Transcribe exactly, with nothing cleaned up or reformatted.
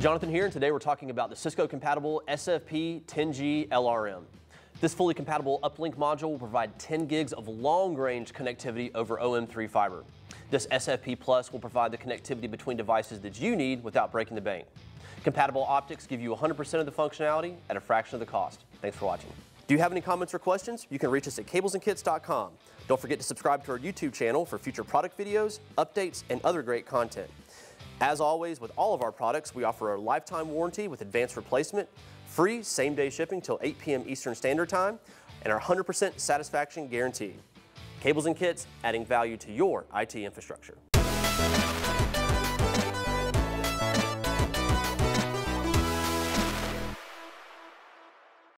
Jonathan here, and today we're talking about the Cisco compatible S F P ten G L R M. This fully compatible uplink module will provide ten gigs of long-range connectivity over O M three fiber. This S F P Plus will provide the connectivity between devices that you need without breaking the bank. Compatible optics give you one hundred percent of the functionality at a fraction of the cost. Thanks for watching. Do you have any comments or questions? You can reach us at cables and kits dot com. Don't forget to subscribe to our YouTube channel for future product videos, updates, and other great content. As always, with all of our products, we offer a lifetime warranty with advanced replacement, free same-day shipping till eight P M Eastern Standard Time, and our one hundred percent satisfaction guarantee. Cables and Kits, adding value to your I T infrastructure.